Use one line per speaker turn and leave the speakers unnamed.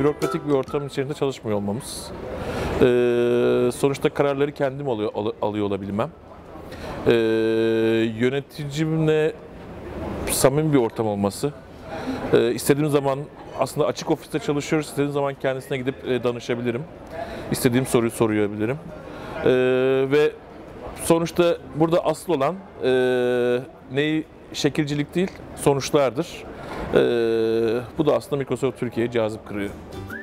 bürokratik bir ortamın içerisinde çalışmıyor olmamız. Sonuçta kararları kendim alıyor olabilmem. Yöneticimle samimi bir ortam olması. İstediğim zaman aslında açık ofiste çalışıyoruz. İstediğim zaman kendisine gidip danışabilirim. İstediğim soruyu sorabilirim. Ve sonuçta burada asıl olan şekilcilik değil, sonuçlardır. Bu da aslında Microsoft Türkiye'yi cazip kılıyor.